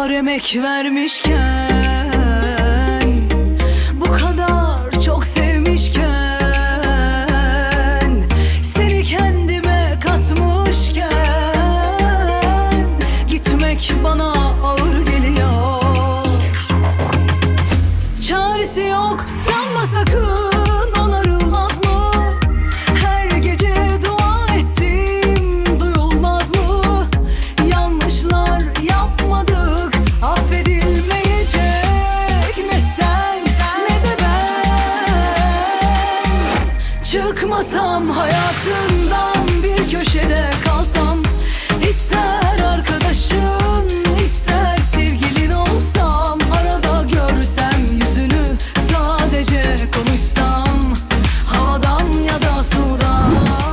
kadar emek vermişken, bu kadar çok sevmişken, seni kendime katmışken, gitmek bana ağır geliyor. Çaresi yok sanma sakın, onarılmaz mı? Her gece dua ettim, duyulmaz mı? Yanlışlar yapmadık, affedilmeyecek ne sen ne de ben. Çıkmasam hayatından, bir köşede kalsam, ister arkadaşın ister sevgilin olsam, arada görsem yüzünü, sadece konuşsam, havadan ya da sudan.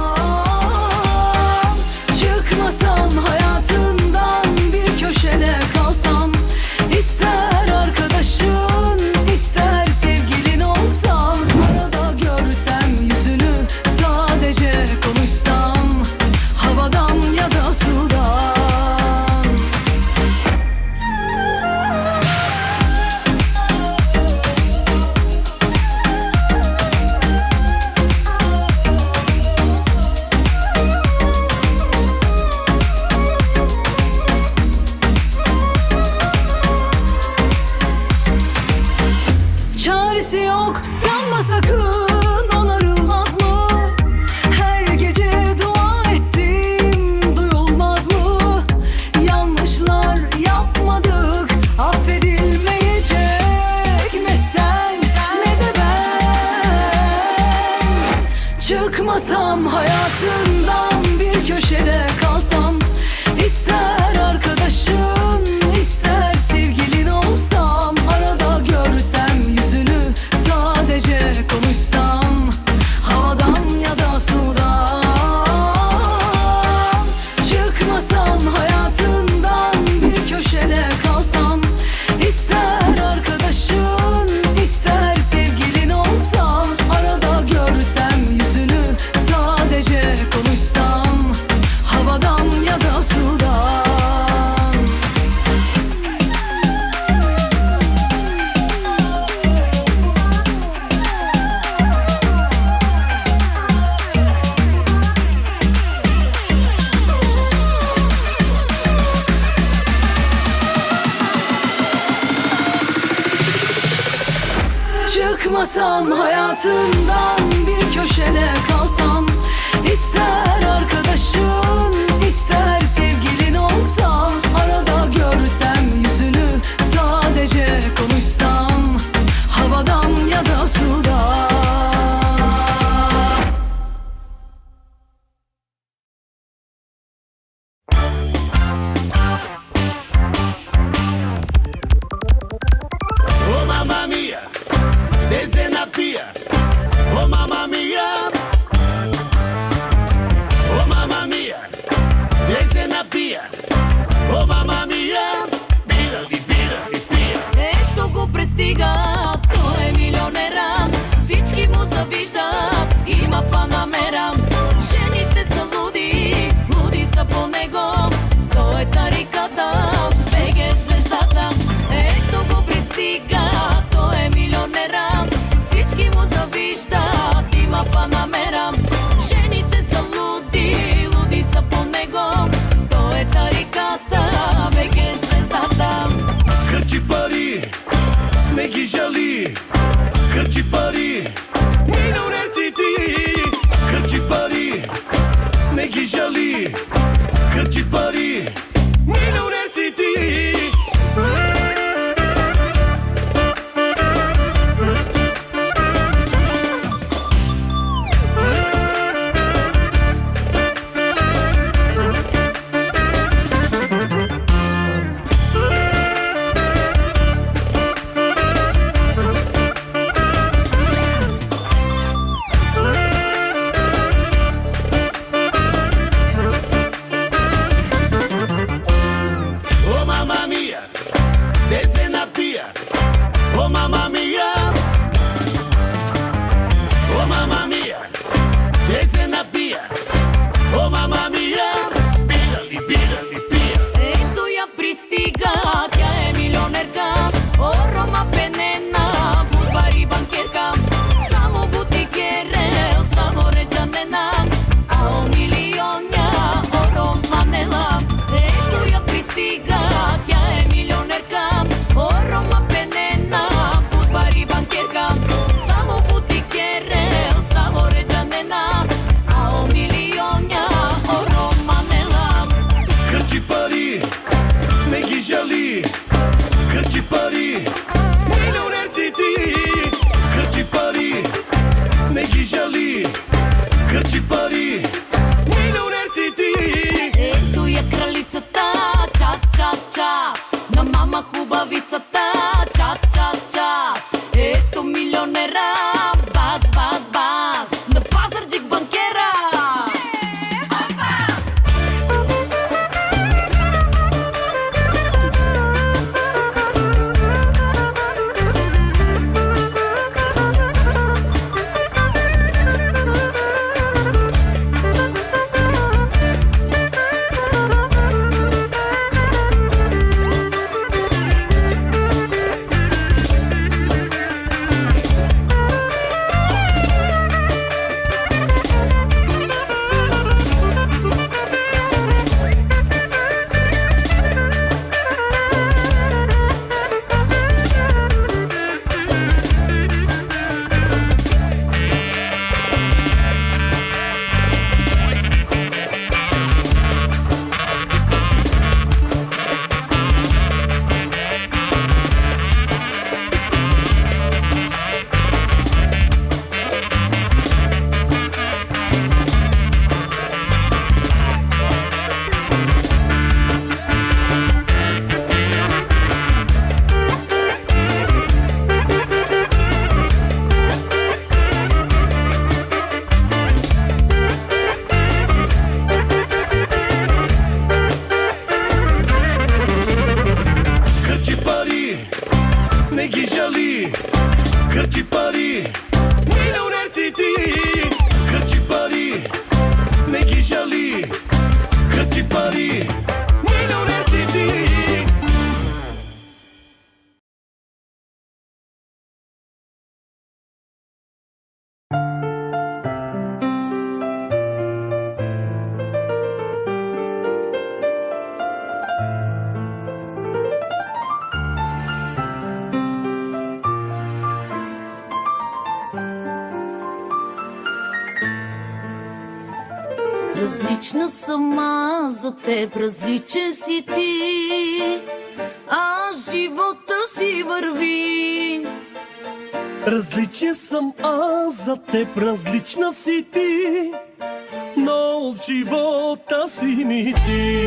Çıkmasam hayatından, bir köşede kalsam, ister arkadaşın ister sevgilin olsam, arada görsem yüzünü, sadece konuşsam, havadan ya da sudan. Çaresi yok sanma sakın, onarılmaz mı? Her gece dua ettim, duyulmaz mı? Yanlışlar yapmadık, affedilmeyecek ne sen ne de ben. Çıkmasam hayatından, bir köşede kalsam, ister arkadaşın ister sevgilin olsam, arada görsem yüzünü, sadece konuşsam, havadan ya da sudan. Çıkmasam hayatından, bir köşede kalsam, ister arkadaşın ister sevgilin olsam, arada görsem yüzünü, sadece konuşsam, havadan ya da sudan. Çıkmasam hayatından, bir köşede kalsam, ister arkadaşın ister sevgilin olsam, arada görsem yüzünü, sadece konuşsam, havadan ya da sudan. Oh mamma mia, desena pia. Oh mamma mia, oh mamma mia, Различна сама за теб, различен си ти, а живота си върви. Различен съм аз за теб, различна си ти, но в живота си ми ти.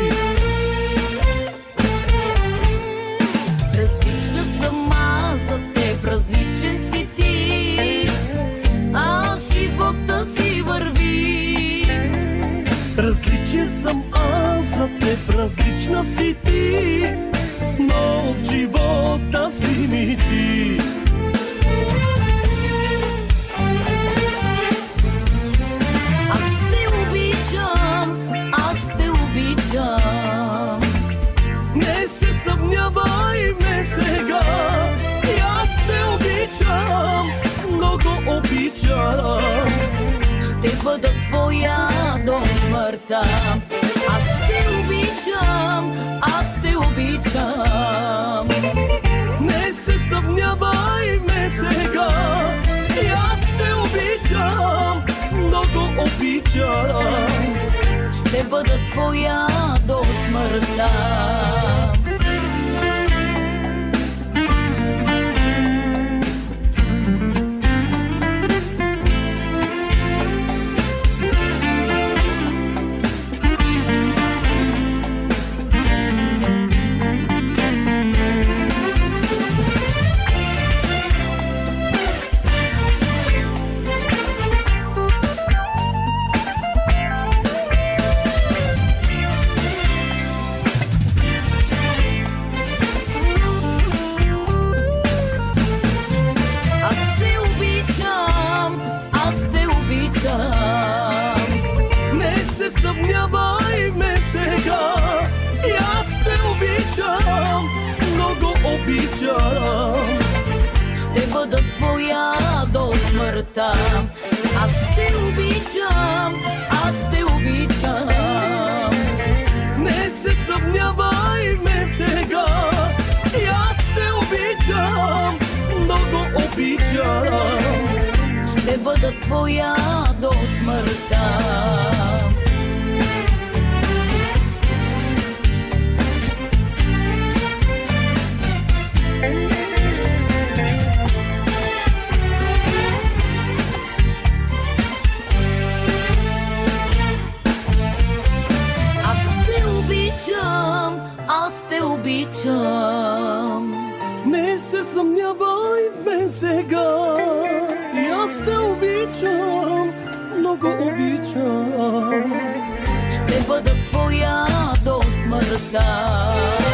Различна съм аз за теб, различен си ти, а живота си върви. Различен съм аз за теб, различна си ти, но в живота си ми ти. Не се съмнявай ме сега, и аз те обичам, много обичам. Ще бъда твоя до смъртта. Аз те обичам, аз те обичам. Не се съмнявай ме сега, и аз те обичам, много обичам. Ще бъда твоя до смъртта. Не се съмнявай ме сега, и аз те обичам, много обичам. Ще бъда твоя до смъртта. Аз те обичам, аз те обичам. Не се съмнявай ме сега, и аз те обичам, много обичам. Ще бъда твоя до смъртта. Аз те обичам, аз те обичам. Не се съмнявай ме сега, и аз те обичам, много обичам. Ще бъда твоя до смъртта.